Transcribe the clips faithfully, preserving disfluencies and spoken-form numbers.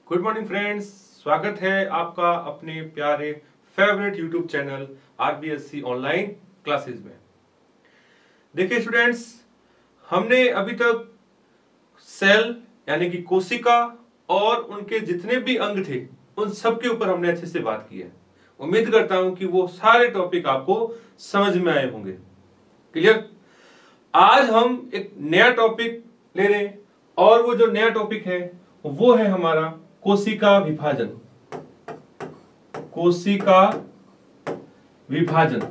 Good morning friends, स्वागत है आपका अपने प्यारे favourite YouTube channel RBSC online classes में। देखिए स्टूडेंट्स, हमने अभी तक सेल यानी कि कोशिका और उनके जितने भी अंग थे उन सब के ऊपर हमने अच्छे से बात की है। उम्मीद करता हूं कि वो सारे टॉपिक आपको समझ में आए होंगे। क्लियर? आज हम एक नया टॉपिक ले रहे हैं और वो जो नया टॉपिक है वो है हमारा कोशिका विभाजन। कोशिका विभाजन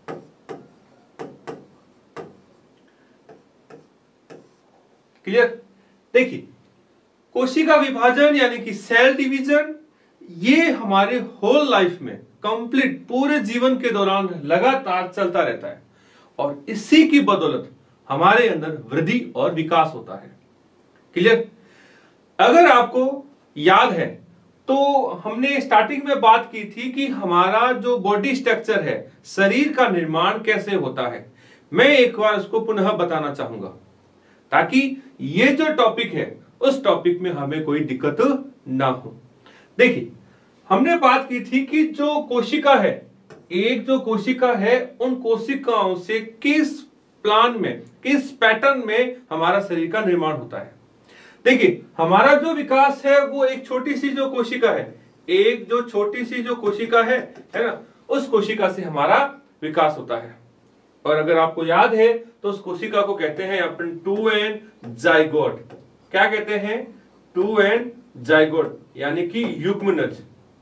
क्लियर? देखिए, कोशिका विभाजन यानी कि सेल डिवीजन, ये हमारे होल लाइफ में कंप्लीट पूरे जीवन के दौरान लगातार चलता रहता है और इसी की बदौलत हमारे अंदर वृद्धि और विकास होता है। क्लियर? अगर आपको याद है तो हमने स्टार्टिंग में बात की थी कि हमारा जो बॉडी स्ट्रक्चर है, शरीर का निर्माण कैसे होता है। मैं एक बार उसको पुनः बताना चाहूंगा ताकि ये जो टॉपिक है उस टॉपिक में हमें कोई दिक्कत ना हो। देखिए, हमने बात की थी कि जो कोशिका है, एक जो कोशिका है, उन कोशिकाओं से किस प्लान में, किस पैटर्न में हमारा शरीर का निर्माण होता है। देखिए, हमारा जो विकास है वो एक छोटी सी जो कोशिका है, एक जो छोटी सी जो कोशिका है है ना, उस कोशिका से हमारा विकास होता है। और अगर आपको याद है तो उस कोशिका को कहते हैं अपन टू एन जाइगोट। क्या कहते हैं? टू एन जाइगोट यानी कि युग्मनज।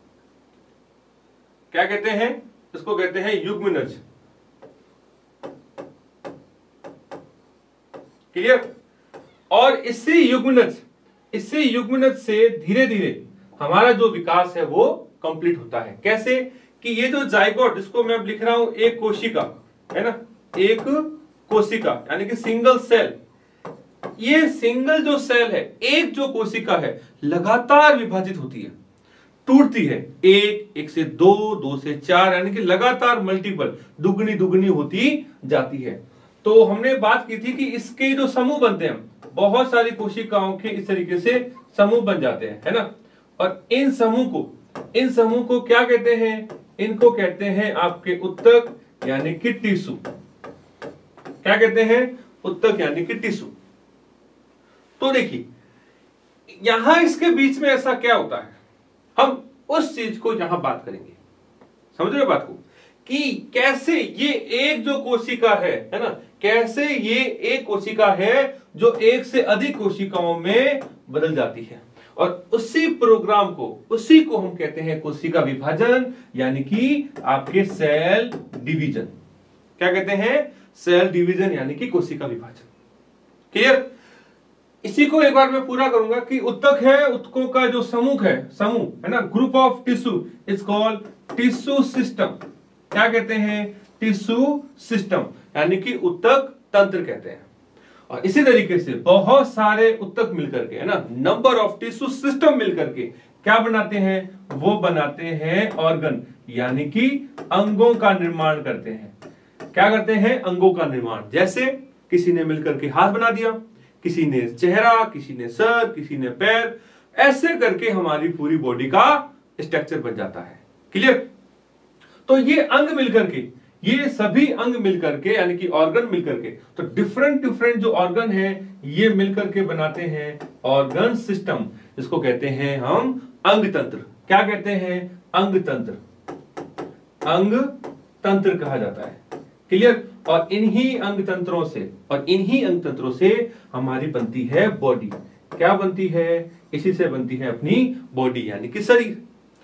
क्या कहते हैं? इसको कहते हैं युग्मनज। क्लियर? और इसी युग्मनज इसी युग्मनज से धीरे धीरे हमारा जो विकास है वो कंप्लीट होता है। कैसे? कि ये जो जाइगोट, जिसको मैं अब लिख रहा हूं एक कोशिका, है ना, एक कोशिका यानी कि सिंगल सेल, ये सिंगल जो सेल है, एक जो कोशिका है, लगातार विभाजित होती है, टूटती है, एक एक से दो, दो से चार, यानी कि लगातार मल्टीपल, दुगनी दुगनी होती जाती है। तो हमने बात की थी कि इसके जो समूह बनते हैं, बहुत सारी कोशिकाओं के इस तरीके से समूह बन जाते हैं, है ना। और इन समूह को इन समूह को क्या कहते हैं? इनको कहते हैं आपके उत्तक यानी कि टिश्यू। क्या कहते हैं? उत्तक यानी कि टिश्यू। तो देखिए, यहां इसके बीच में ऐसा क्या होता है, हम उस चीज को यहां बात करेंगे। समझ रहे हो बात को? कि कैसे ये एक जो कोशिका है है ना, कैसे ये एक कोशिका है जो एक से अधिक कोशिकाओं में बदल जाती है। और उसी प्रोग्राम को, उसी को हम कहते हैं कोशिका विभाजन यानी कि आपके सेल डिवीजन। क्या कहते हैं? सेल डिवीजन यानी कि कोशिका विभाजन। क्लियर? इसी को एक बार मैं पूरा करूंगा कि उत्तक है, उत्तकों का जो समूह है, समूह है ना, group of tissue is called tissue system. क्या कहते हैं? टिश्यू सिस्टम यानी कि उत्तक तंत्र कहते हैं। और इसी तरीके से बहुत सारे उत्तक मिलकर के, है ना, नंबर ऑफ टिश्यू सिस्टम मिलकर के क्या बनाते हैं? वो बनाते हैं ऑर्गन यानी कि अंगों का निर्माण करते हैं। क्या करते हैं? अंगों का निर्माण। जैसे किसी ने मिलकर के हाथ बना दिया, किसी ने चेहरा, किसी ने सर, किसी ने पैर, ऐसे करके हमारी पूरी बॉडी का स्ट्रक्चर बन जाता है। क्लियर? तो ये अंग मिलकर के, ये सभी अंग मिलकर के यानी कि ऑर्गन मिलकर के, तो डिफरेंट डिफरेंट जो ऑर्गन है ये मिलकर के बनाते हैं ऑर्गन सिस्टम। इसको कहते हैं हम अंग तंत्र। क्या कहते हैं? अंग तंत्र। अंग तंत्र कहा जाता है। क्लियर? और इन्हीं अंग तंत्रों से और इन्हीं अंग तंत्रों से हमारी बनती है बॉडी। क्या बनती है? इसी से बनती है अपनी बॉडी यानी कि शरीर।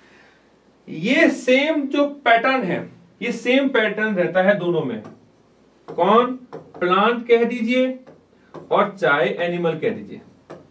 ये सेम जो पैटर्न है, ये सेम पैटर्न रहता है दोनों में। कौन? प्लांट कह दीजिए और चाहे एनिमल कह दीजिए,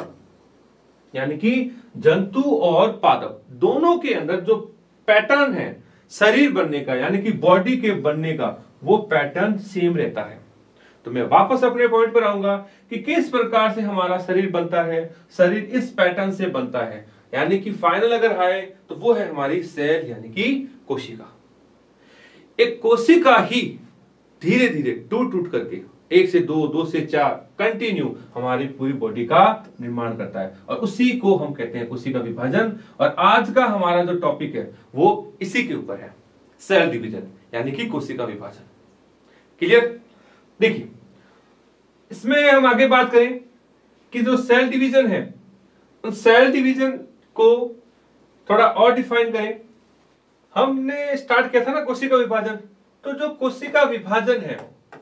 यानी कि जंतु और पादप, दोनों के अंदर जो पैटर्न है शरीर बनने का यानी कि बॉडी के बनने का, वो पैटर्न सेम रहता है। तो मैं वापस अपने पॉइंट पर आऊंगा कि किस प्रकार से हमारा शरीर बनता है। शरीर इस पैटर्न से बनता है, यानी कि फाइनल अगर आए तो वो है हमारी सेल यानी कि कोशिका। एक कोशिका ही धीरे धीरे टूट टूट करके एक से दो, दो से चार, कंटिन्यू हमारी पूरी बॉडी का निर्माण करता है और उसी को हम कहते हैं कोशिका विभाजन। और आज का हमारा जो टॉपिक है वो इसी के ऊपर है, सेल डिवीजन यानी कि कोशिका विभाजन। क्लियर? देखिए, इसमें हम आगे बात करें कि जो सेल डिवीजन है, उन सेल डिवीजन को थोड़ा और डिफाइन करें। हमने स्टार्ट किया था ना कोशिका विभाजन, तो जो कोशिका विभाजन है,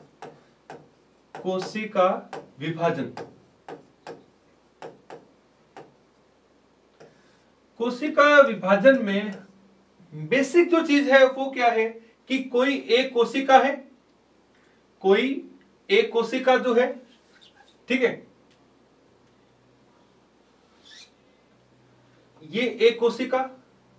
कोशिका विभाजन, कोशिका विभाजन में बेसिक जो चीज है वो क्या है कि कोई एक कोशिका है, कोई एक कोशिका जो है, ठीक है, ये एक कोशिका,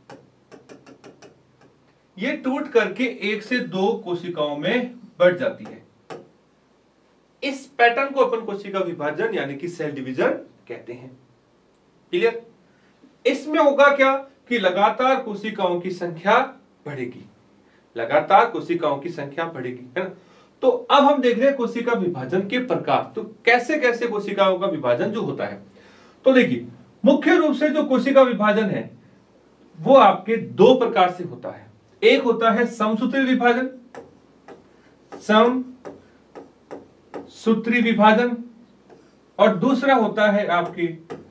ये टूट करके एक से दो कोशिकाओं में बढ़ जाती है। इस पैटर्न को अपन कोशिका विभाजन यानी कि सेल डिवीजन कहते हैं। क्लियर? इसमें होगा क्या कि लगातार कोशिकाओं की संख्या बढ़ेगी, लगातार कोशिकाओं की संख्या बढ़ेगी, है ना। तो अब हम देख रहे हैं कोशिका विभाजन के प्रकार, तो कैसे कैसे कोशिकाओं का विभाजन जो होता है। तो देखिए, मुख्य रूप से जो कोशिका विभाजन है वो आपके दो प्रकार से होता है। एक होता है समसूत्री विभाजन, समसूत्री विभाजन, और दूसरा होता है आपके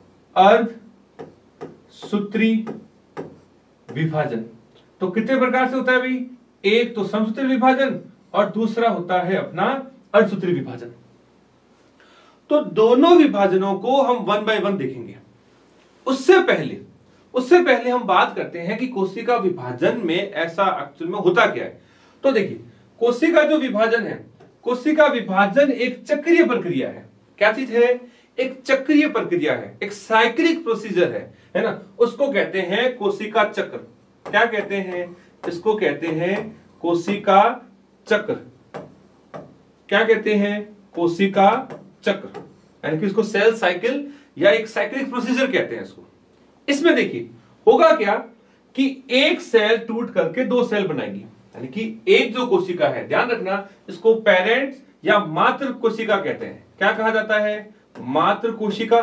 अर्धसूत्री विभाजन। तो कितने प्रकार से होता है भाई? एक तो समसूत्री विभाजन और दूसरा होता है अपना अर्धसूत्री विभाजन। तो दोनों विभाजनों को हम वन बाय वन देखेंगे। उससे पहले उससे पहले हम बात करते हैं कि कोशिका विभाजन में ऐसा एक्चुअल में होता क्या है। तो देखिए, कोशिका जो विभाजन है, कोशिका विभाजन एक चक्रीय प्रक्रिया है। क्या चीज है? एक चक्रीय प्रक्रिया है, एक साइक्लिक प्रोसीजर है, है ना। उसको कहते हैं कोशिका चक्र। क्या कहते हैं इसको? कहते हैं कोशिका चक्र। क्या कहते हैं? कोशिका चक्र, यानी कि इसको सेल साइकिल या एक साइक्लिक प्रोसीजर कहते हैं इसको। इसमें देखिए होगा क्या कि एक सेल टूट करके दो सेल बनाएगी, यानी कि एक जो कोशिका है, ध्यान रखना, इसको पेरेंट या मातृ कोशिका कहते हैं। क्या कहा जाता है? मातृ कोशिका।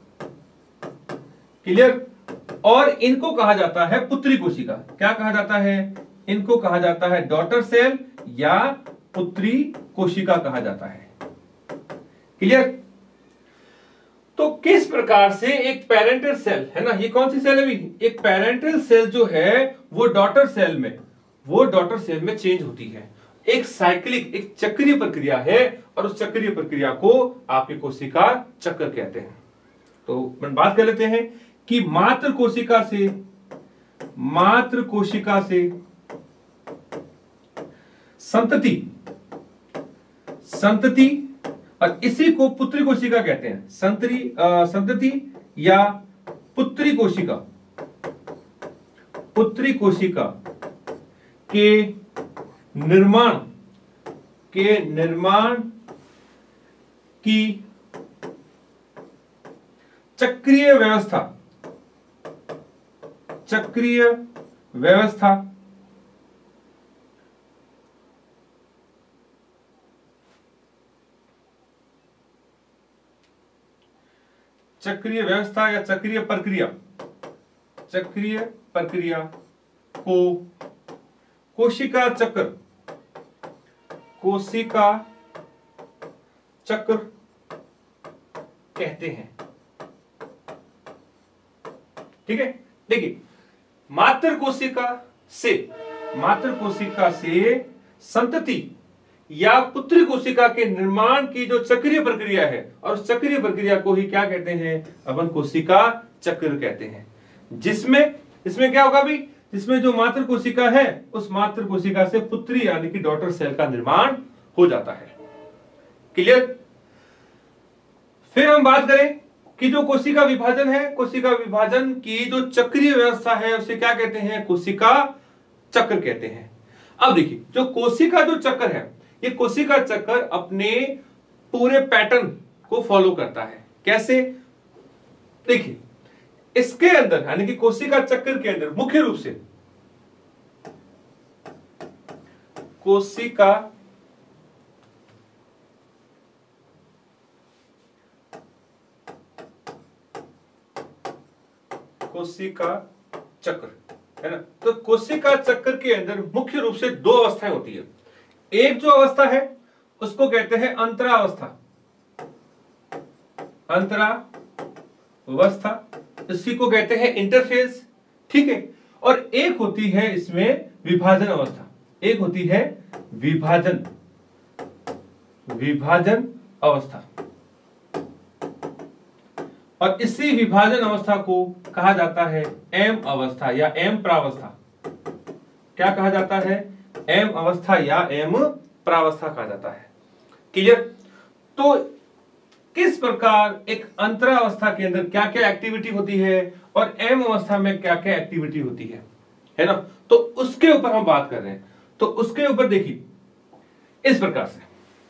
क्लियर? और इनको कहा जाता है पुत्री कोशिका। क्या कहा जाता है? इनको कहा जाता है डॉटर सेल या पुत्री कोशिका कहा जाता है। क्लियर? तो किस प्रकार से एक पेरेंटल सेल है ना, ये कौन सी सेल है भी? एक पेरेंटल सेल जो है वो डॉटर सेल में वो डॉटर सेल में चेंज होती है। एक साइक्लिक, एक चक्रीय प्रक्रिया है और उस चक्रीय प्रक्रिया को आपके कोशिका चक्र कहते हैं। तो हम बात कर लेते हैं कि मातृ कोशिका से मातृ कोशिका से संतति संतति और इसी को पुत्री कोशिका कहते हैं। संतरी संतति या पुत्री कोशिका पुत्री कोशिका के निर्माण के निर्माण की चक्रीय व्यवस्था चक्रीय व्यवस्था चक्रीय व्यवस्था या चक्रीय प्रक्रिया चक्रीय प्रक्रिया को कोशिका चक्र कोशिका चक्र कहते हैं। ठीक है, देखिए, मातृ कोशिका से मातृ कोशिका से संतति या पुत्री कोशिका के निर्माण की जो चक्रीय प्रक्रिया है, और उस चक्रीय प्रक्रिया को ही क्या कहते हैं? अपन कोशिका चक्र कहते हैं। जिसमें इसमें क्या होगा भी? जिसमें जो मातृ कोशिका है उस मातृ कोशिका से पुत्री यानी कि डॉटर सेल का निर्माण हो जाता है। क्लियर? फिर हम बात करें कि जो कोशिका विभाजन है, कोशिका विभाजन की जो चक्रीय व्यवस्था है उसे क्या कहते हैं? कोशिका चक्र कहते हैं। अब देखिए, जो कोशिका जो चक्र है, ये कोशिका चक्र अपने पूरे पैटर्न को फॉलो करता है। कैसे? देखिए, इसके अंदर यानी कि कोशिका चक्र के अंदर मुख्य रूप से कोशिका कोशिका चक्र, है ना। तो कोशिका चक्र के अंदर मुख्य रूप से दो अवस्थाएं होती है। एक जो अवस्था है उसको कहते हैं अंतरावस्था, अंतरावस्था, इसी को कहते हैं इंटरफेज, ठीक है। और एक होती है इसमें विभाजन अवस्था, एक होती है विभाजन विभाजन अवस्था। और इसी विभाजन अवस्था को कहा जाता है एम अवस्था या एम प्रावस्था। क्या कहा जाता है? एम अवस्था या एम प्रावस्था कहा जाता है। क्लियर? तो किस प्रकार एक अंतरावस्था के अंदर क्या क्या एक्टिविटी होती है और एम अवस्था में क्या क्या एक्टिविटी होती है, है ना। तो उसके ऊपर हम बात कर रहे हैं। तो उसके ऊपर देखिए इस प्रकार से,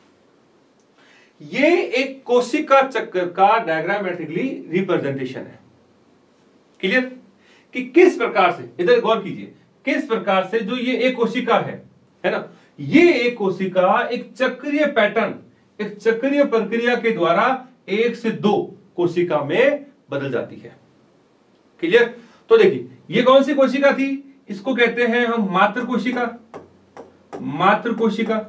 ये एक कोशिका चक्र का डायग्रामेट्रिकली रिप्रेजेंटेशन है। क्लियर? कि किस प्रकार से, इधर गौर कीजिए, किस प्रकार से जो ये एक कोशिका है, है ना, ये एक कोशिका एक चक्रीय पैटर्न, एक चक्रीय प्रक्रिया के द्वारा एक से दो कोशिका में बदल जाती है। क्लियर? तो देखिए ये कौन सी कोशिका थी? इसको कहते हैं हम मातृ कोशिका, मातृ कोशिका।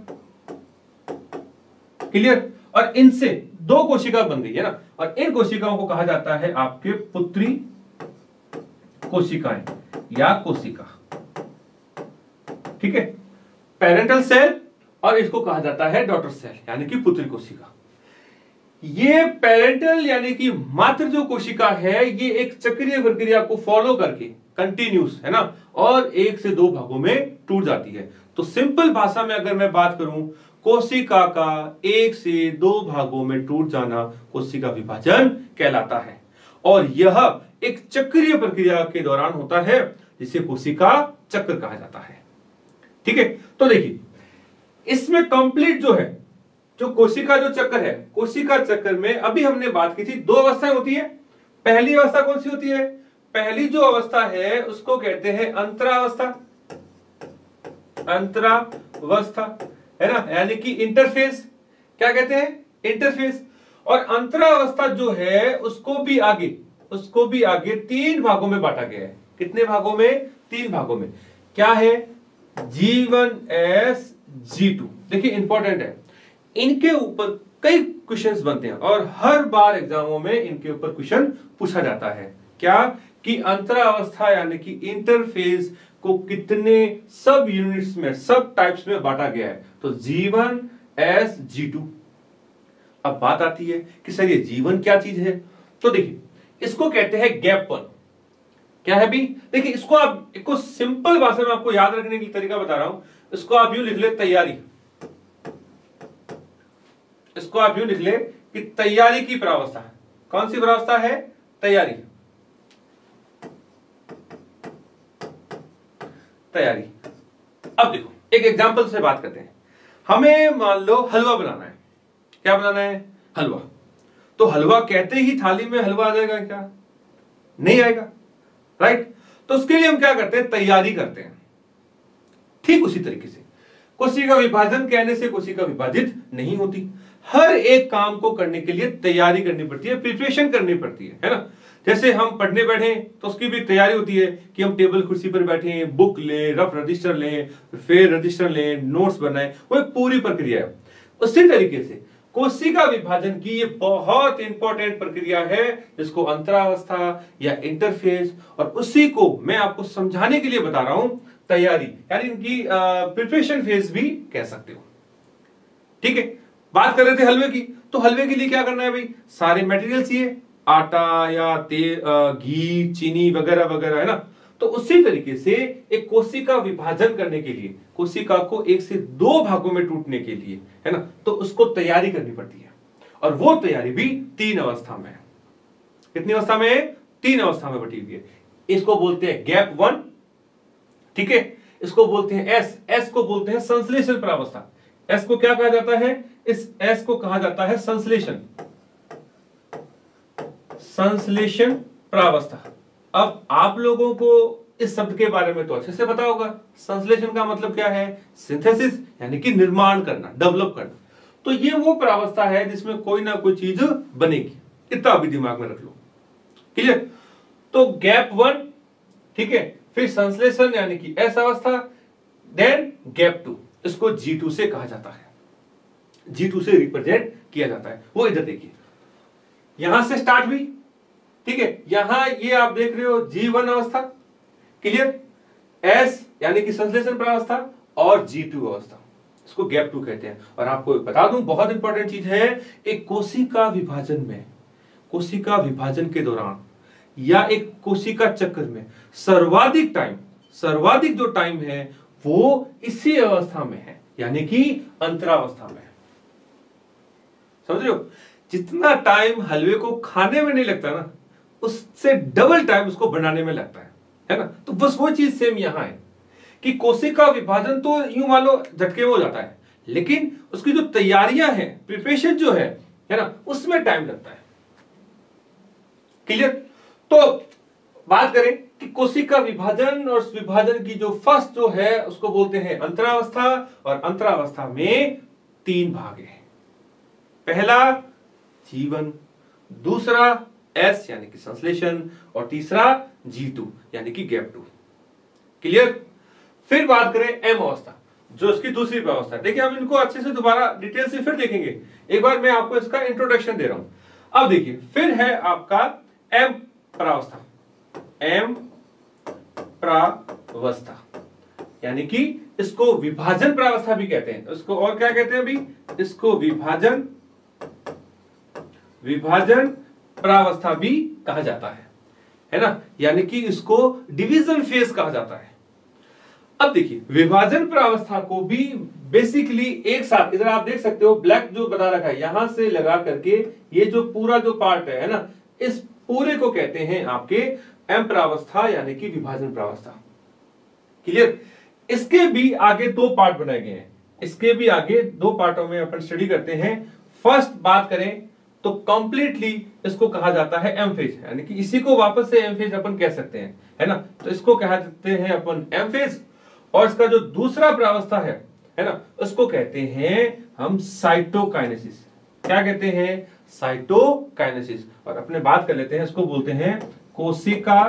क्लियर? और इनसे दो कोशिका बन गई है ना, और इन कोशिकाओं को कहा जाता है आपके पुत्री कोशिकाएं या कोशिका, ठीक है। पेरेंटल सेल और इसको कहा जाता है डॉटर सेल यानी कि पुत्री कोशिका। ये पेरेंटल यानी कि मातृ जो कोशिका है ये एक चक्रीय प्रक्रिया को फॉलो करके कंटिन्यूस, है ना, और एक से दो भागों में टूट जाती है। तो सिंपल भाषा में अगर मैं बात करूं, कोशिका का एक से दो भागों में टूट जाना कोशिका विभाजन कहलाता है। और यह एक चक्रीय प्रक्रिया के दौरान होता है जिसे कोशिका चक्र कहा जाता है, ठीक है। तो देखिए इसमें कंप्लीट जो है, जो कोशिका जो चक्र है, कोशिका चक्र में अभी हमने बात की थी दो अवस्थाएं होती है। पहली अवस्था कौन सी होती है? पहली जो अवस्था है उसको कहते हैं अंतरावस्था, अंतरावस्था, है ना, यानी कि इंटरफेस। क्या कहते हैं? इंटरफेस। और अंतरावस्था जो है उसको भी आगे, उसको भी आगे तीन भागों में बांटा गया है। कितने भागों में? तीन भागों में। क्या है? G one S G two. देखिए इंपॉर्टेंट है, इनके ऊपर कई क्वेश्चंस बनते हैं और हर बार एग्जामों में इनके ऊपर क्वेश्चन पूछा जाता है। क्या? कि अंतरावस्था यानी कि इंटरफेस को कितने सब यूनिट्स में, सब टाइप्स में बांटा गया है। तो G one S G two. अब बात आती है कि सर ये जीवन क्या चीज है? तो देखिए इसको कहते हैं गैप वन। क्या है भी? देखिए इसको आप, इसको सिंपल भाषा में आपको याद रखने के लिए तरीका बता रहा हूं। इसको आप यूं लिख ले तैयारी, इसको आप यूं लिख ले कि तैयारी की प्रावस्था। कौन सी प्रावस्था है? तैयारी, तैयारी। अब देखो एक एग्जांपल से बात करते हैं। हमें मान लो हलवा बनाना है। क्या बनाना है? हलवा। तो हलवा कहते ही थाली में हलवा आ जाएगा क्या? नहीं आएगा, राइट। तो उसके लिए हम क्या करते हैं? तैयारी करते हैं। ठीक उसी तरीके से कोशिका विभाजन कहने से कोशिका विभाजित नहीं होती। हर एक काम को करने के लिए तैयारी करनी पड़ती है, प्रिपरेशन करनी पड़ती है, है ना। जैसे हम पढ़ने बैठे तो उसकी भी तैयारी होती है कि हम टेबल कुर्सी पर बैठे, बुक लें, रफ रजिस्टर लें, फेयर रजिस्टर लें, नोट्स बनाएं, वो एक पूरी प्रक्रिया है। उसी तरीके से कोशिका विभाजन की ये बहुत इंपॉर्टेंट प्रक्रिया है जिसको अंतरावस्था या इंटरफेस, और उसी को मैं आपको समझाने के लिए बता रहा हूं तैयारी, यानी इनकी प्रिपरेशन फेज भी कह सकते हो, ठीक है। बात कर रहे थे हलवे की, तो हलवे के लिए क्या करना है भाई? सारे मटेरियल चाहिए, आटा या तेल, घी, चीनी वगैरह वगैरह, है ना। तो उसी तरीके से एक कोशिका विभाजन करने के लिए, कोशिका को एक से दो भागों में टूटने के लिए, है ना, तो उसको तैयारी करनी पड़ती है। और वो तैयारी भी तीन अवस्था में है। कितनी अवस्था में है? तीन अवस्था में बटी हुई है। इसको बोलते हैं गैप वन, ठीक है। इसको बोलते हैं एस, एस को बोलते हैं संश्लेषण प्रावस्था। एस को क्या कहा जाता है? इस एस को कहा जाता है संश्लेषण, संश्लेषण प्रावस्था। अब आप लोगों को इस शब्द के बारे में तो अच्छे से पता होगा। संश्लेषण का मतलब क्या है? सिंथेसिस, यानी कि निर्माण करना, डेवलप करना। तो ये वो प्रावस्था है जिसमें कोई ना कोई चीज बनेगी। इतना भी दिमाग में रख लो, क्लियर। तो गैप वन, ठीक है, फिर संश्लेषण यानी कि एस अवस्था, देन गैप टू, इसको जी टू से कहा जाता है, जी टू से रिप्रेजेंट किया जाता है। वो इधर देखिए, यहां से स्टार्ट हुई, ठीक है, यहां ये आप देख रहे हो जी वन अवस्था, क्लियर, एस यानी कि संश्लेषण प्रावस्था और जी टू अवस्था, इसको गैप टू कहते हैं। और आपको बता दूं बहुत इंपॉर्टेंट चीज है, एक कोशिका विभाजन में, कोशिका विभाजन के दौरान या एक कोशिका चक्र में सर्वाधिक टाइम, सर्वाधिक जो टाइम है वो इसी अवस्था में है, यानी कि अंतरावस्था में। समझ रहे हो, जितना टाइम हलवे को खाने में नहीं लगता ना, उससे डबल टाइम उसको बनाने में लगता है, है ना। तो बस वो चीज सेम यहां है कि कोशिका विभाजन तो यूं मान लो झटके में हो जाता है, लेकिन उसकी जो तैयारियां हैं, प्रिपरेशन जो है है ना, उसमें टाइम लगता है। क्लियर। तो बात करें कि कोशिका विभाजन और उस विभाजन की जो फर्स्ट जो है उसको बोलते हैं अंतरावस्था, और अंतरावस्था में तीन भाग हैं। पहला जीवन, दूसरा एस यानी कि संश्लेषण, और तीसरा जी टू यानी कि गैप टू। क्लियर। फिर बात करें एम अवस्था, जो इसकी दूसरी अवस्था है। देखिए हम इनको अच्छे से दोबारा डिटेल से फिर देखेंगे, एक बार मैं आपको इसका इंट्रोडक्शन दे रहा हूं। अब देखिए फिर है आपका एम प्रावस्था, एम प्रावस्था यानी कि इसको विभाजन प्रावस्था भी कहते हैं, इसको और क्या कहते हैं अभी, इसको विभाजन विभाजन प्रावस्था भी कहा जाता है, है ना, यानी कि इसको डिवीजन फेज कहा जाता है। अब देखिए विभाजन प्रावस्था को भी बेसिकली एक साथ, इधर आप देख सकते हो ब्लैक जो बता रखा है, यहां से लगा करके ये जो पूरा जो पार्ट है, है ना, इस पूरे को कहते हैं आपके एम प्रावस्था यानी कि विभाजन प्रावस्था। क्लियर। इसके भी आगे दो पार्ट बनाए गए हैं, इसके भी आगे दो पार्टों में अपन स्टडी करते हैं। फर्स्ट बात करें तो कंप्लीटली इसको कहा जाता है एम फेज, यानी कि इसी को वापस से एम फेज अपन कह सकते हैं, है ना, तो इसको कहते हैं अपन एम फेज। और इसका जो दूसरा प्रावस्था है है ना, उसको कहते हैं हम साइटोकाइनेसिस। क्या कहते हैं, साइटोकाइनेसिस। और अपने बात कर लेते हैं, इसको बोलते हैं कोशिका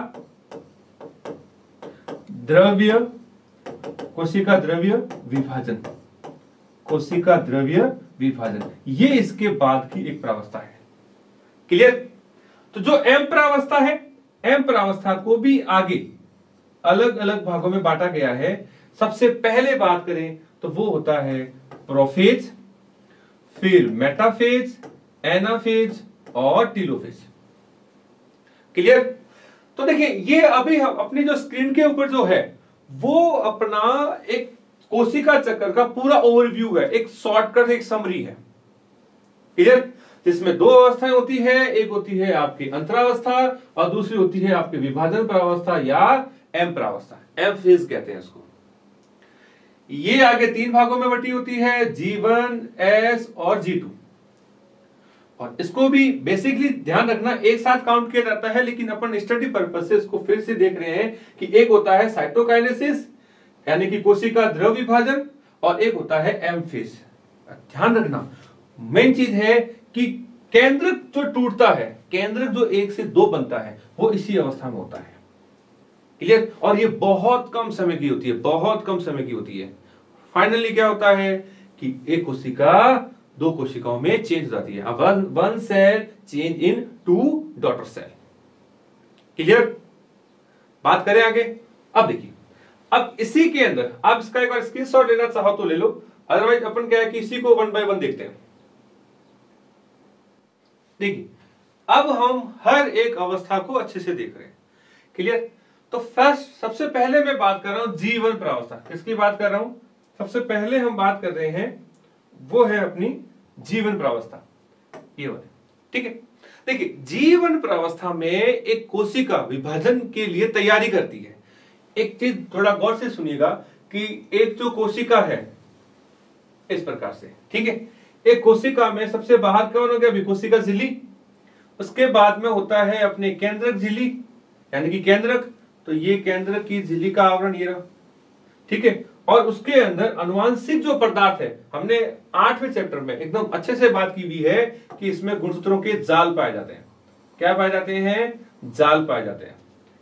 द्रव्य, कोशिका द्रव्य विभाजन, कोशिका द्रव्य विभाजन, ये इसके बाद की एक प्रावस्था है। क्लियर। तो जो एम प्रावस्था है, एम प्रावस्था को भी आगे अलग अलग भागों में बांटा गया है। सबसे पहले बात करें तो वो होता है प्रोफेज, फिर मेटाफेज, एनाफेज और टीलोफेज। क्लियर। तो देखिए ये अभी हम अपनी जो स्क्रीन के ऊपर जो है वो अपना एक कोशिका चक्र का पूरा ओवरव्यू है, एक शॉर्टकट, एक समरी है। क्लियर। जिसमें दो अवस्थाएं होती है, एक होती है आपकी अंतरावस्था और दूसरी होती है आपकी विभाजन प्रावस्था या एम प्रावस्था, एम फेज कहते हैं इसको। ये आगे तीन भागों में बटी होती है, जी वन, एस और जी टू। और इसको भी बेसिकली ध्यान रखना एक साथ काउंट किया जाता है, लेकिन अपन स्टडी पर्पस से इसको फिर से देख रहे हैं कि एक होता है साइटोकाइनेसिस यानी कि कोशिका द्रव विभाजन, और एक होता है एम फेज। ध्यान रखना मेन चीज है कि केंद्रक जो टूटता है, केंद्रक जो एक से दो बनता है, वो इसी अवस्था में होता है। क्लियर। और ये बहुत कम समय की होती है, बहुत कम समय की होती है। फाइनली क्या होता है कि एक कोशिका दो कोशिकाओं में चेंज हो जाती है, one one cell change into daughter cell. Clear. बात करें आगे। अब देखिए, अब इसी के अंदर आप इसका एक बार स्क्रीनशॉट लेना चाहो तो ले लो, अदरवाइज अपन क्या है कि इसी को वन बाय वन देखते हैं। देखिए अब हम हर एक अवस्था को अच्छे से देख रहे हैं। क्लियर। तो फर्स्ट सबसे पहले मैं बात कर रहा हूं जीवन प्रावस्था। किसकी बात कर रहा हूं, सबसे पहले हम बात कर रहे हैं वो है अपनी जीवन प्रावस्था, ये वाले। ठीक है। देखिए जीवन प्रावस्था में एक कोशिका विभाजन के लिए तैयारी करती है। एक चीज थोड़ा गौर से सुनिएगा कि एक जो कोशिका है इस प्रकार से, ठीक है, एक कोशिका में सबसे बाहर कौन हो गया, विकोशिका झिल्ली, उसके बाद में होता है अपने केंद्रक झिल्ली यानी कि केंद्रक, तो ये केंद्रक की झिल्ली का आवरण ये रहा। ठीक है। और उसके अंदर अनुवांशिक जो पदार्थ है, हमने आठवें चैप्टर में एकदम अच्छे से बात की हुई है कि इसमें गुणसूत्रों के जाल पाए जाते हैं। क्या पाए जाते हैं, जाल पाए जाते हैं।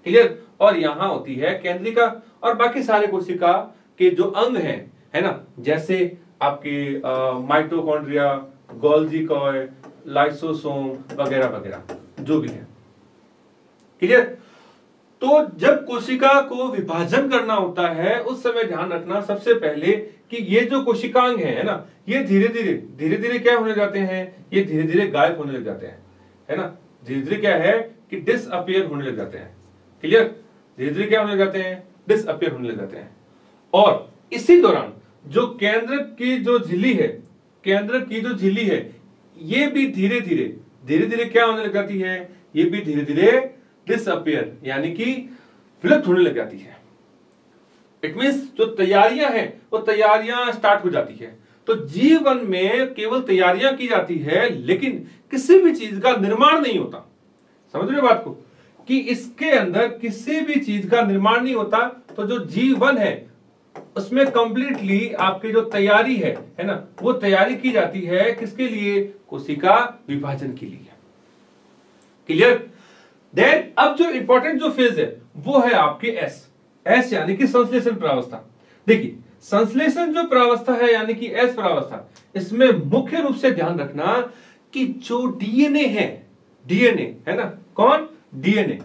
क्लियर। और यहां होती है केंद्रिका, और बाकी सारे कोशिका के जो अंग हैं, है ना, जैसे आपके माइटोकॉन्ड्रिया, गोल्जी कॉय, लाइसोसोम वगैरह वगैरह जो भी है। क्लियर। तो जब कोशिका को विभाजन करना होता है उस समय ध्यान रखना सबसे पहले कि ये जो कोशिकांग है, है ना, ये धीरे धीरे धीरे धीरे क्या होने जाते हैं, ये धीरे धीरे गायब होने लग जाते हैं, है ना। धीरे धीरे क्या है कि डिसअपियर होने लग जाते हैं। क्लियर। धीरे धीरे क्या होने लग जाते हैं, डिसअपियर होने लग जाते हैं। और इसी दौरान जो केंद्र की जो झिल्ली है, केंद्र की जो झिल्ली है, ये भी धीरे धीरे धीरे धीरे क्या होने लग जाती है, ये भी धीरे धीरे डिसअपियर यानी कि विलुप्त होने लग जाती है। इट मींस जो तैयारियां हैं वो तैयारियां स्टार्ट हो जाती है। तो जीवन में केवल तैयारियां की जाती है लेकिन किसी भी चीज का निर्माण नहीं होता। समझ रहे बात को, कि इसके अंदर किसी भी चीज का निर्माण नहीं होता। तो जो जीवन है उसमें कंप्लीटली आपकी जो तैयारी है, है ना, वो तैयारी की जाती है किसके लिए, कोशिका विभाजन के लिए। क्लियर। देन अब जो इंपॉर्टेंट जो फेज है वो है आपके एस एस यानी कि संश्लेषण प्रावस्था। देखिए संश्लेषण जो प्रावस्था है यानी कि एस प्रावस्था, इसमें मुख्य रूप से ध्यान रखना कि जो डीएनए है, डीएनए है ना, कौन, डीएनए,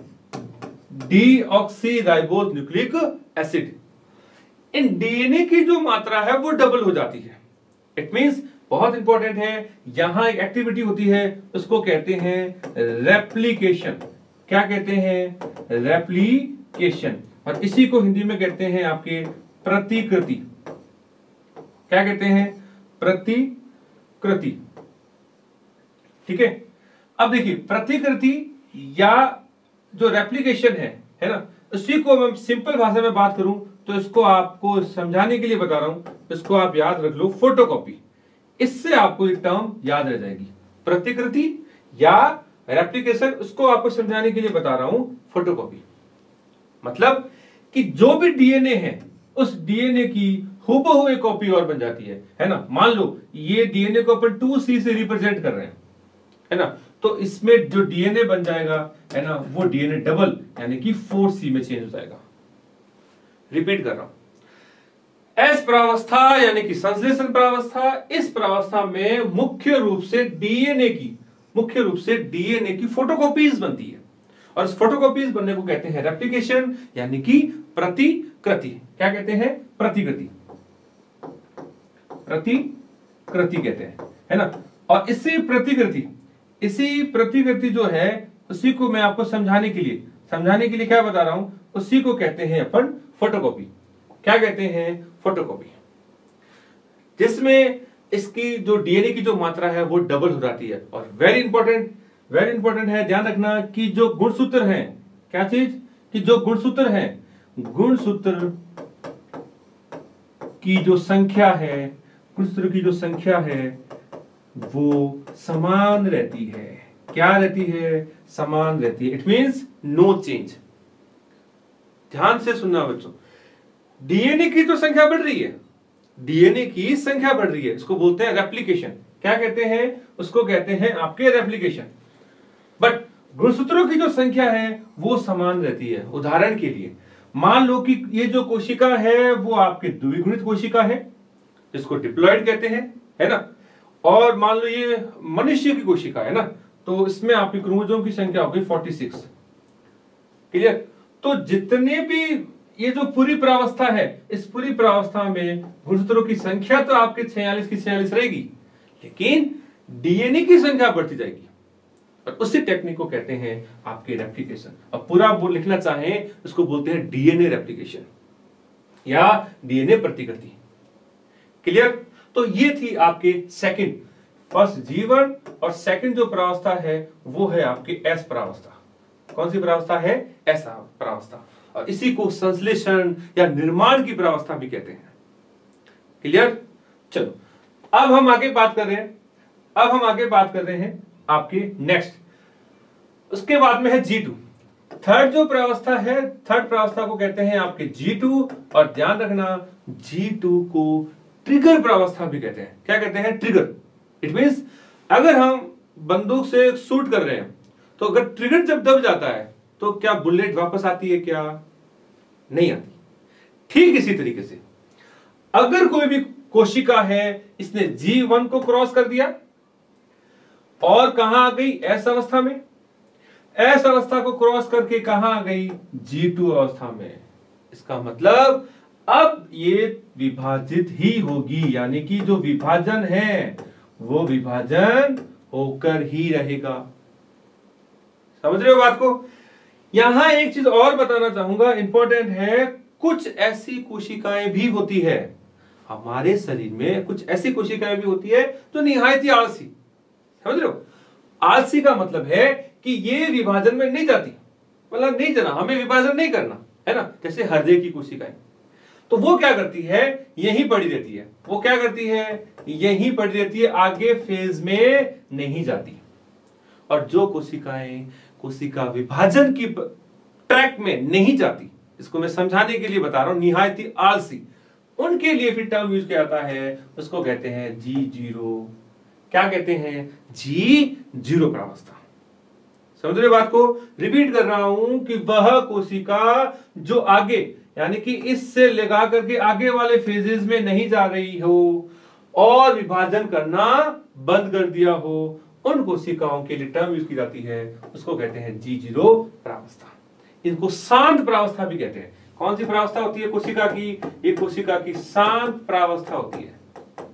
डीऑक्सीराइबोज न्यूक्लिक एसिड, इन डीएनए की जो मात्रा है वो डबल हो जाती है। इट मींस बहुत इंपॉर्टेंट है, यहां एक एक्टिविटी होती है उसको कहते हैं रेप्लिकेशन। क्या कहते हैं, रेप्लिकेशन। और इसी को हिंदी में कहते हैं आपके प्रतिकृति। क्या कहते हैं, प्रतिकृति। ठीक है। अब देखिए प्रतिकृति या जो रेप्लिकेशन है, है ना, उसी को मैं सिंपल भाषा में बात करूं तो इसको आपको समझाने के लिए बता रहा हूं, इसको आप याद रख लो, फोटोकॉपी। इससे आपको एक टर्म याद रह जाएगी, प्रतिकृति या रेप्लिकेशन। उसको आपको समझाने के लिए बता रहा हूं फोटोकॉपी। मतलब कि जो भी डीएनए है उस डीएनए की हूबहू एक कॉपी और बन जाती है, है ना। मान लो ये डीएनए को अपन टू सी से रिप्रेजेंट कर रहे हैं, है ना, तो इसमें जो डीएनए बन जाएगा, है ना, वो डीएनए डबल यानी कि फोर सी में चेंज हो जाएगा। रिपीट कर रहा हूं, एस प्रावस्था यानी कि संश्लेषण प्रावस्था। इस प्रावस्था में मुख्य रूप से डीएनए की मुख्य रूप से डीएनए की फोटोकॉपीज बनती है, और इस फोटोकॉपीज बनने को कहते हैं रेप्लिकेशन यानी कि प्रतिकृति। क्या कहते हैं, प्रतिकृति, प्रतिकृति कहते हैं, है ना। और इसी प्रतिकृति इसी प्रतिकृति जो है उसी को मैं आपको समझाने के लिए समझाने के लिए क्या बता रहा हूं, उसी को कहते हैं अपन फोटोकॉपी। क्या कहते हैं, फोटोकॉपी, जिसमें इसकी जो डीएनए की जो मात्रा है वो डबल हो जाती है। और वेरी इंपॉर्टेंट वेरी इंपॉर्टेंट है, ध्यान रखना कि जो गुणसूत्र हैं, क्या चीज, कि जो गुणसूत्र हैं, गुणसूत्र की जो संख्या है गुणसूत्र की जो संख्या है वो समान रहती है। क्या रहती है, समान रहती है। It means no change. ध्यान से सुनना बच्चों, डीएनए की तो संख्या बढ़ रही है, डीएनए की संख्या बढ़ रही है, इसको बोलते हैं रेप्लिकेशन। क्या कहते हैं, उसको कहते हैं आपके रेप्लिकेशन। बट गुणसूत्रों की जो संख्या है वो समान रहती है। उदाहरण के लिए मान लो कि ये जो कोशिका है वो आपके द्विगुणित कोशिका है, इसको डिप्लॉइड कहते हैं, है ना। और मान लो ये मनुष्य की कोशिका है ना, तो इसमें आपकी क्रोमोसोम की संख्या होगी फोर्टी सिक्स। क्लियर। तो जितने भी ये जो पूरी प्रावस्था है, इस पूरी प्रावस्था में गुणसूत्रों की संख्या तो आपके छियालीस की छियालीस रहेगी, लेकिन डीएनए की संख्या बढ़ती जाएगी। और उसी टेक्निक को कहते हैं आपके रेप्लिकेशन। और पूरा बोल लिखना चाहें इसको बोलते हैं डीएनए रेप्लिकेशन या डीएनए प्रतिकृति। क्लियर। तो ये थी आपके सेकंड, फर्स्ट जीवन, और सेकंड जो प्रावस्था है वो है आपकी एस प्रावस्था। कौन सी प्रावस्था है, एस प्रावस्था। और इसी को संश्लेषण या निर्माण की प्रावस्था भी कहते हैं। क्लियर। चलो अब हम आगे बात कर रहे हैं अब हम आगे बात कर रहे हैं आपके नेक्स्ट, उसके बाद में है जी टू। थर्ड जो प्रावस्था है, थर्ड प्रावस्था को कहते हैं आपके जी टू। और ध्यान रखना जी टू को ट्रिगर प्रावस्था भी कहते हैं। क्या कहते हैं, ट्रिगर। इट मींस अगर हम बंदूक से शूट कर रहे हैं तो अगर ट्रिगर जब दब जाता है तो क्या बुलेट वापस आती है क्या? नहीं आती। ठीक इसी तरीके से अगर कोई भी कोशिका है, इसने जी वन को क्रॉस कर दिया और कहां आ गई? एस अवस्था में। एस अवस्था को क्रॉस करके कहां आ गई? जी टू अवस्था में। इसका मतलब अब ये विभाजित ही होगी, यानी कि जो विभाजन है वो विभाजन होकर ही रहेगा। समझ रहे हो बात को? यहां एक चीज और बताना चाहूंगा, इंपॉर्टेंट है, कुछ ऐसी कोशिकाएं भी होती है हमारे शरीर में, कुछ ऐसी कोशिकाएं भी होती है जो निहायत ही आलसी। समझ रहे हो? आलसी का मतलब है कि ये विभाजन में नहीं जाती, मतलब नहीं जाना, हमें विभाजन नहीं करना है ना। जैसे हृदय की कोशिकाएं, तो वो क्या करती है? यहीं पड़ी रहती है। वो क्या करती है? यहीं पड़ी रहती है, आगे फेज में नहीं जाती। और जो कोशिकाएं कोशिका विभाजन की ट्रैक में नहीं जाती, इसको मैं समझाने के लिए बता रहा हूं, निहायत ही आलसी, उनके लिए फिर टर्म यूज किया जाता है, उसको कहते हैं जी जीरो। क्या कहते हैं? जी जीरो प्रावस्था। समझ रहे बात को? रिपीट कर रहा हूं कि वह कोशिका जो आगे, यानी कि इससे लगा करके आगे वाले फेजेस में नहीं जा रही हो और विभाजन करना बंद कर दिया हो, उन कोशिकाओं के लिए टर्म यूज की जाती है, उसको कहते हैं जी जीरो प्रावस्था। इनको शांत प्रावस्था भी कहते हैं। कौन सी प्रावस्था होती है कोशिका की? ये कोशिका की शांत प्रावस्था होती है।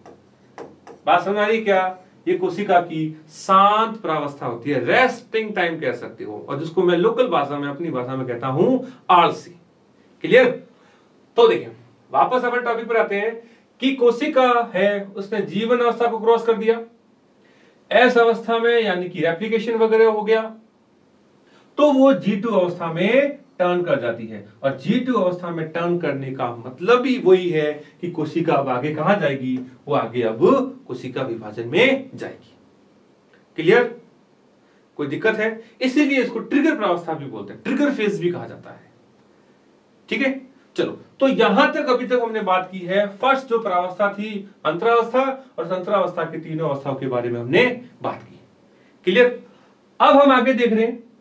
बात समझ आ रही क्या? ये कोशिका की शांत प्रावस्था होती है, रेस्टिंग टाइम कह सकते हो, और जिसको मैं लोकल भाषा में, अपनी भाषा में कहता हूं आलसी। क्लियर? तो देखिए वापस अपने टॉपिक पर आते हैं कि कोशिका है, उसने जीवन अवस्था को क्रॉस कर दिया, एस अवस्था में यानी कि रेप्लिकेशन वगैरह हो गया, तो वो जी टू अवस्था में टर्न कर जाती है। और जी टू अवस्था में टर्न करने का मतलब ही वही है कि कोशिका अब आगे कहां जाएगी? वो आगे अब कोशिका विभाजन में जाएगी। क्लियर? कोई दिक्कत है? इसीलिए इसको ट्रिगर प्रावस्था भी बोलते हैं, ट्रिगर फेज भी कहा जाता है। ठीक है, चलो, तो यहां तक अभी तक हमने बात की है। फर्स्ट जो प्रावस्था थी अंतरावस्था, और संतरावस्था के तीनों अवस्थाओं के बारे में हमने बात की। क्लियर? अब हम आगे देख रहे हैं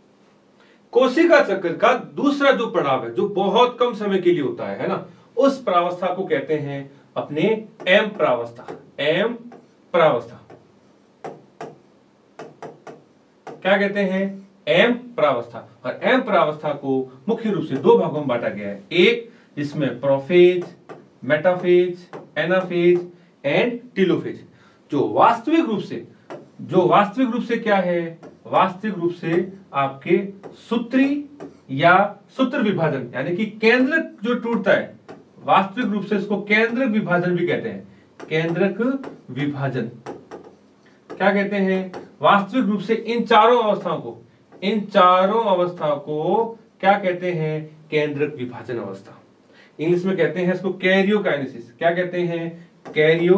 कोशिका चक्र का दूसरा जो पड़ाव है, जो बहुत कम समय के लिए होता है, है ना, उस प्रावस्था को कहते हैं अपने एम प्रावस्था। एम प्रावस्था क्या कहते हैं? एम प्रावस्था। और एम प्रावस्था को मुख्य रूप से दो भागों में बांटा गया है। एक जिसमें prophase, metaphase, anaphase and telophase. जो वास्तविक रूप से जो वास्तविक रूप से क्या है? वास्तविक रूप से आपके सूत्री या सूत्र विभाजन, यानी कि केंद्रक जो टूटता है, वास्तविक रूप से इसको केंद्रक विभाजन भी कहते हैं। केंद्रक विभाजन क्या कहते हैं? वास्तविक रूप से इन चारों अवस्थाओं को इन चारों अवस्थाओं को क्या कहते हैं? केंद्रक विभाजन अवस्था। इंग्लिश में कहते हैं इसको कैरियोकाइनेसिस। क्या कहते हैं? Cairo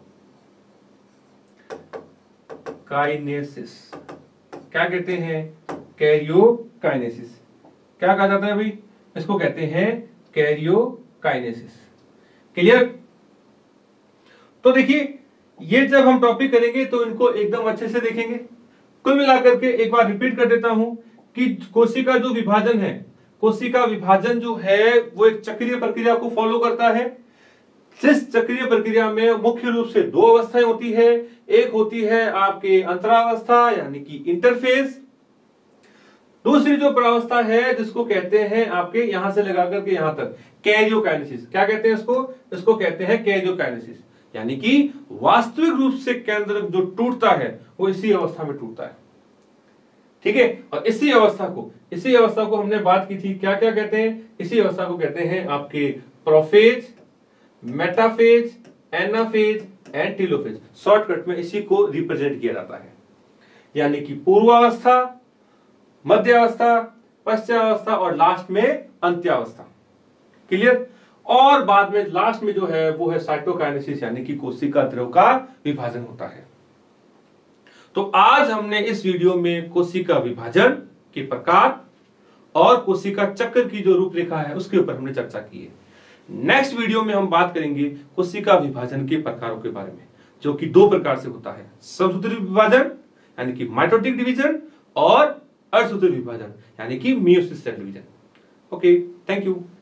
kinesis. क्या कहते हैं? कैरियोकाइनेसिस। क्या कहा जाता है भाई? इसको कहते हैं कैरियोकाइनेसिस। क्लियर? तो देखिए, ये जब हम टॉपिक करेंगे तो इनको एकदम अच्छे से देखेंगे। कुल मिलाकर के एक बार रिपीट कर देता हूं कि कोशिका जो विभाजन है, कोशिका विभाजन जो है वो एक चक्रीय प्रक्रिया को फॉलो करता है। इस चक्रीय प्रक्रिया में मुख्य रूप से दो अवस्थाएं होती है। एक होती है आपके अंतरावस्था यानी कि इंटरफेज, दूसरी जो प्रावस्था है जिसको कहते हैं आपके यहां से लगा करके यहां तक कैरियोकाइनेसिस। क्या कहते हैं इसको? इसको कहते हैं कैरियोकाइनेसिस, यानी कि वास्तविक रूप से केंद्रक जो टूटता है वो इसी अवस्था में टूटता है। ठीक है, और इसी अवस्था को इसी अवस्था को हमने बात की थी, क्या क्या कहते हैं? इसी अवस्था को कहते हैं आपके prophase, metaphase, anaphase and telophase. Shortcut में इसी को रिप्रेजेंट किया जाता है, यानी कि पूर्वावस्था, मध्यावस्था, पश्चावस्था और लास्ट में अंत्यावस्था। क्लियर? और बाद में लास्ट में जो है वो है साइटोकाइनेसिस, यानी कि कोशिका द्रव का विभाजन होता है। तो आज हमने इस वीडियो में कोशिका विभाजन के प्रकार और कोशिका चक्र की जो रूपरेखा है उसके ऊपर हमने चर्चा की है। नेक्स्ट वीडियो में हम बात करेंगे कोशिका विभाजन के प्रकारों के बारे में, जो कि दो प्रकार से होता है, समसूत्री विभाजन यानी कि माइटोटिक डिवीजन और अर्धसूत्रीय विभाजन यानी कि meiosis cell division. Okay, thank you.